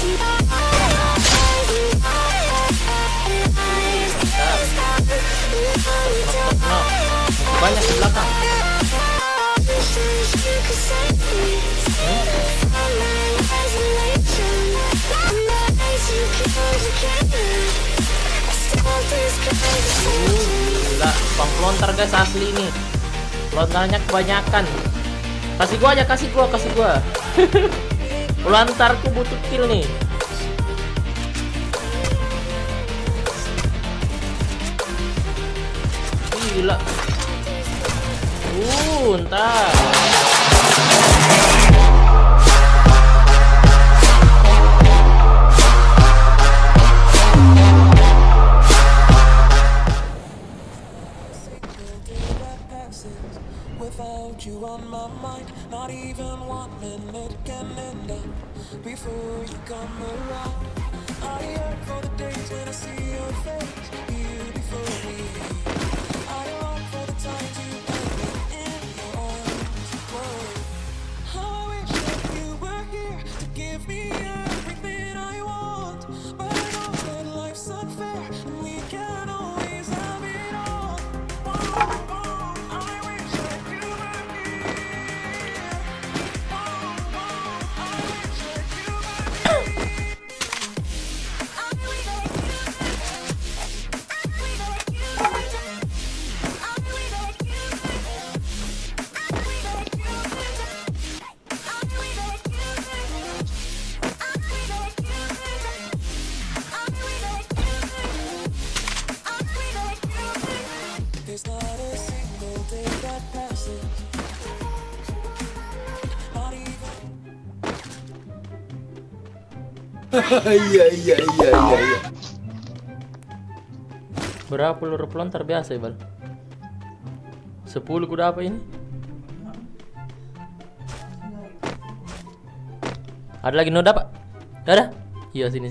Banyak di belakang. Gila, bang pelontar guys, asli nih. Pelontarnya kebanyakan. Kasih gua aja, kasih gua. Pelontarku butuh kill nih. Gila. Entar. Without you on my mind, not even 1 minute can end up before you come around. I yearn for the days when I see your face, you before me. I long for the times you held me in your arms. Whoa. I wish that you were here to give me everything I want, but I know that life's unfair and we can't always have it all. I wish that you were here. I wish that you were here. There's not a single day that passes, not even. Iya. Berapa peluru pelontar biasa ya, Bal? 10 kuda apa ini? Ada lagi noda, Pak? Ada? Iya, sini.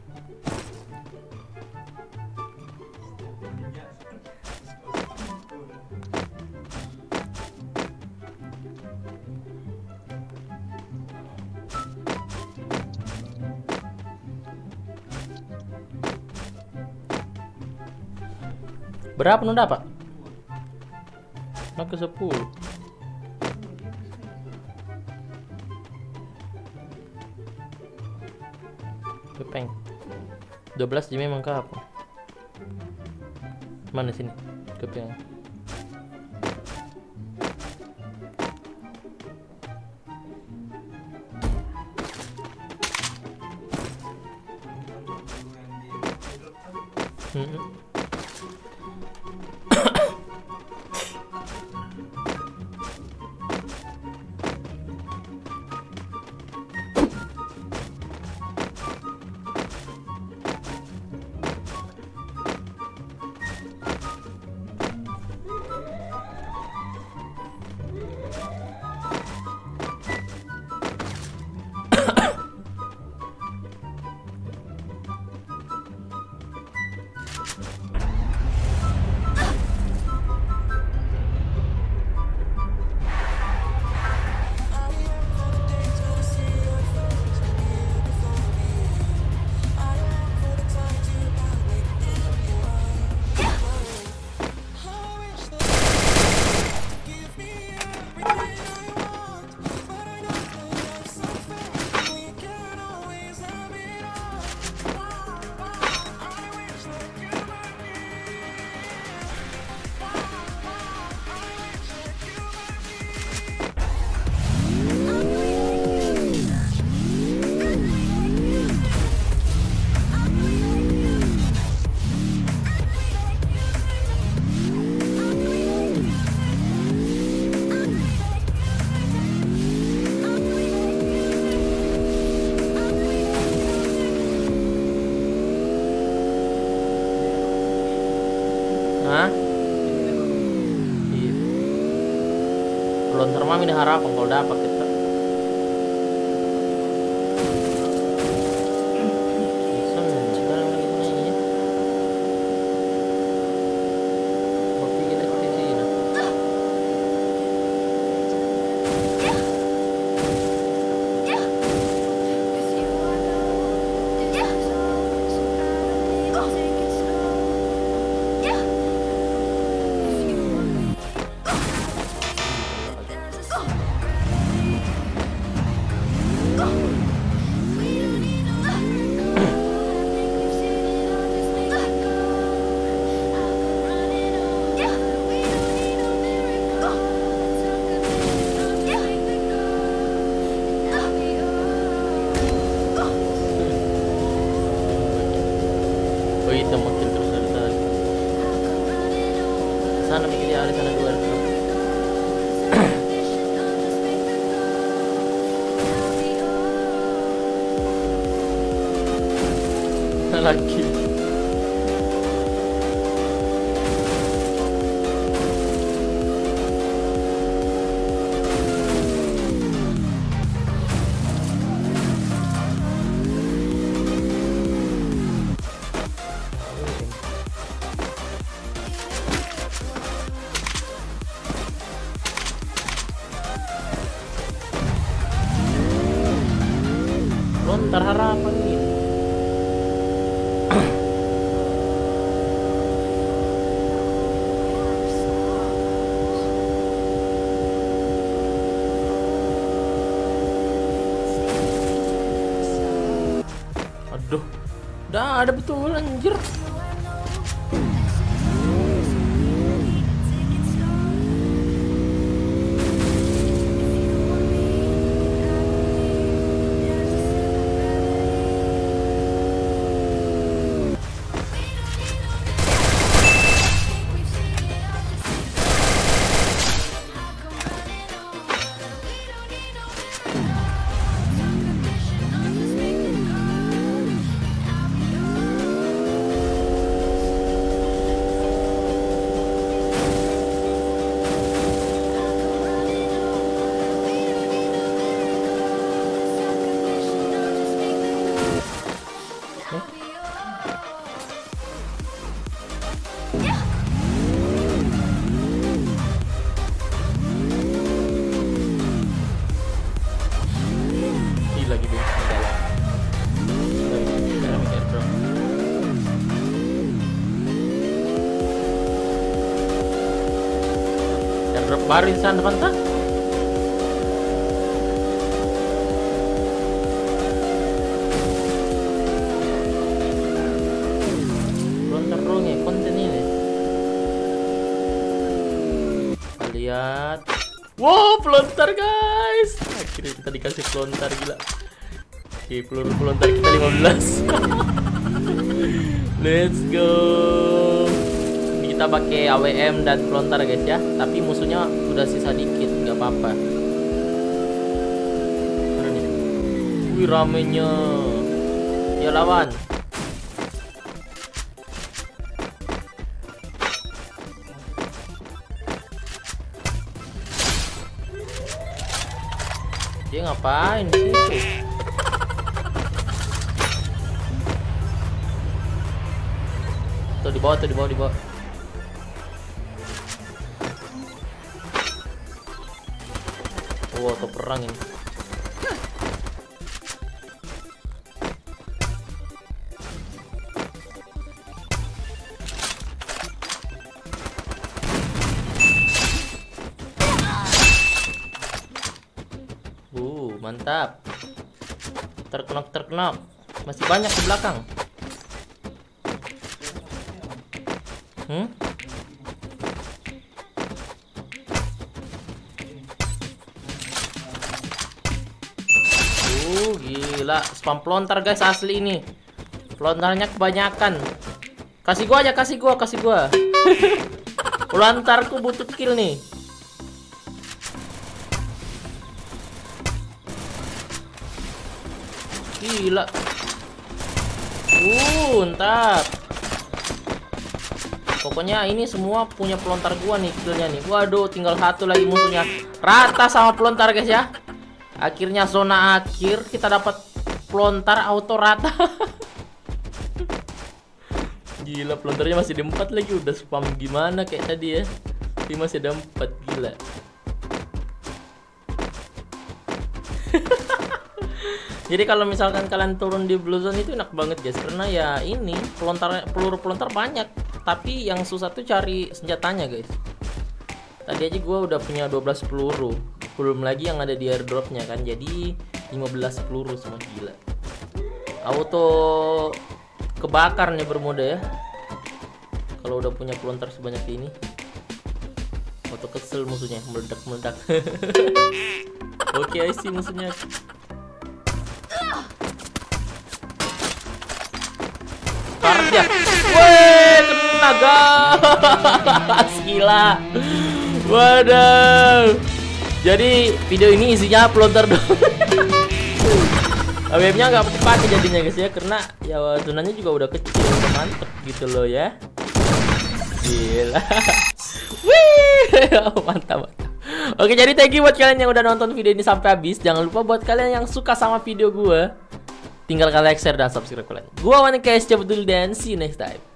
Berapa noda, Pak? Nak ke 10. Kepeng 12 jadi memang ke apa? Mana sini? Kepeng. Pelontar mami ini harapan kalau dapat kita. Bisa sekarang lagi nanya. Kopi kita di sini. Sana mikir dia, sana dua. Lagi. Lontar harapan nih. Aduh, udah ada betul anjir. Lagi deh drop baru di sana depan tak? Lontar dong ya konten ini. Lihat. Wow, pelontar guys. Akhirnya kita dikasih pelontar, gila. Oke, peluru pelontar kita 15. Let's go. Ini kita pakai AWM dan pelontar guys ya. Tapi musuhnya udah sisa dikit, nggak apa-apa. Mana nih? Wih, ramenya. Ya lawan. Dia ngapain di situ? Tuh di bawah, di bawah. Wow, tuh perang ini. Mantap. Terkenok. Masih banyak di belakang. Gila, spam pelontar guys asli ini. Pelontarnya kebanyakan. Kasih gua aja, kasih gua. Pelontarku butuh kill nih. Gila. Mantap. Pokoknya ini semua punya pelontar gua nih killnya nih. Waduh, tinggal satu lagi musuhnya. Rata sama pelontar guys ya. Akhirnya zona akhir kita dapat pelontar auto rata. Gila, pelontarnya masih ada 4 lagi. Udah spam gimana kayak tadi ya. Tapi masih ada 4, gila. Jadi kalau misalkan kalian turun di Blue Zone itu enak banget guys, karena ya ini peluru pelontar banyak, tapi yang susah tuh cari senjatanya guys. Tadi aja gue udah punya 12 peluru, belum lagi yang ada di airdropnya kan, jadi 15 peluru semua, gila. Auto kebakar nih bermode ya. Kalau udah punya pelontar sebanyak ini, auto kesel musuhnya, meledak. Oke, I see musuhnya. Dia. Weh, kena lah guys. Gila. Waduh. Jadi video ini isinya pelontar dong. Webnya nggak dipakai jadinya guys ya, karena ya zonanya juga udah kecil, udah mantep gitu loh ya. Gila. Wih, mantap. Oke, jadi thank you buat kalian yang udah nonton video ini sampai habis. Jangan lupa buat kalian yang suka sama video gue, tinggal kalian like, share, dan subscribe kalian. Gua Wanik KS cabut dulu dan see you next time.